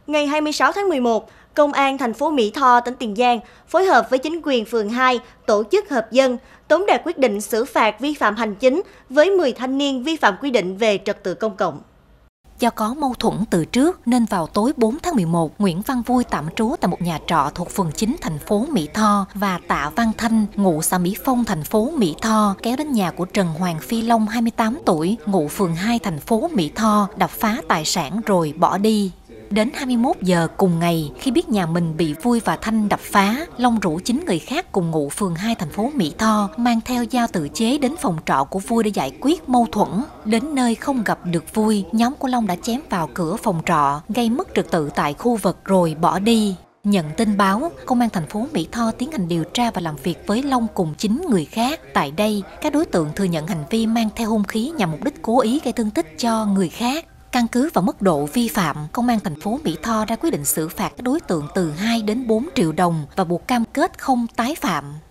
Ngày 26 tháng 11, Công an thành phố Mỹ Tho, tỉnh Tiền Giang phối hợp với chính quyền phường 2 tổ chức họp dân, tống đạt quyết định xử phạt vi phạm hành chính với 10 thanh niên vi phạm quy định về trật tự công cộng. Do có mâu thuẫn từ trước nên vào tối 4 tháng 11, Nguyễn Văn Vui tạm trú tại một nhà trọ thuộc phường 9 thành phố Mỹ Tho và Tạ Văn Thanh, ngụ xã Mỹ Phong, thành phố Mỹ Tho, kéo đến nhà của Trần Hoàng Phi Long, 28 tuổi, ngụ phường 2 thành phố Mỹ Tho, đập phá tài sản rồi bỏ đi. Đến 21 giờ cùng ngày, khi biết nhà mình bị Vui và Thanh đập phá, Long rủ 9 người khác cùng ngụ phường 2 thành phố Mỹ Tho mang theo dao tự chế đến phòng trọ của Vui để giải quyết mâu thuẫn. Đến nơi không gặp được Vui, nhóm của Long đã chém vào cửa phòng trọ, gây mất trật tự tại khu vực rồi bỏ đi. Nhận tin báo, Công an thành phố Mỹ Tho tiến hành điều tra và làm việc với Long cùng 9 người khác. Tại đây, các đối tượng thừa nhận hành vi mang theo hung khí nhằm mục đích cố ý gây thương tích cho người khác. Căn cứ vào mức độ vi phạm, Công an thành phố Mỹ Tho ra quyết định xử phạt các đối tượng từ 2 đến 4 triệu đồng và buộc cam kết không tái phạm.